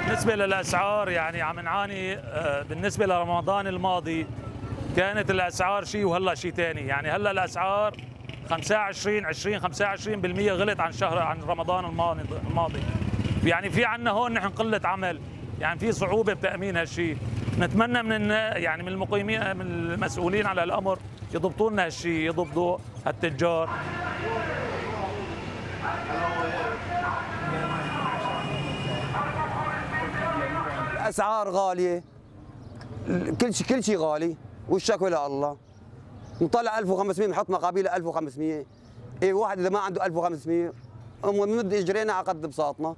بالنسبة للأسعار يعني عم نعاني. بالنسبة لرمضان الماضي كانت الأسعار شيء وهلا شيء ثاني، يعني هلا الأسعار 25% غلت عن رمضان الماضي. يعني في عندنا هون نحن قلة عمل، يعني في صعوبة بتأمين هالشيء. نتمنى يعني من المقيمين من المسؤولين على الأمر يضبطوا لنا هالشيء، يضبطوا هالتجار. الاسعار غاليه، كل شيء غالي، والشكوى لله. نطلع 1500 بنحط مقابيله 1500. اي واحد اذا ما عنده 1500 بنمد اجرينا على قد بساطنا.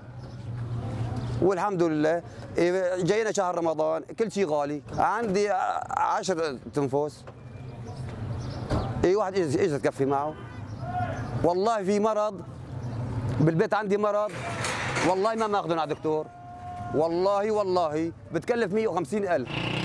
والحمد لله جاينا شهر رمضان كل شيء غالي. عندي 10 تنفوس. اي واحد ايش تكفي معه؟ والله في مرض بالبيت، عندي مرض والله ما ماخذهم على دكتور. والله بتكلف 150,000.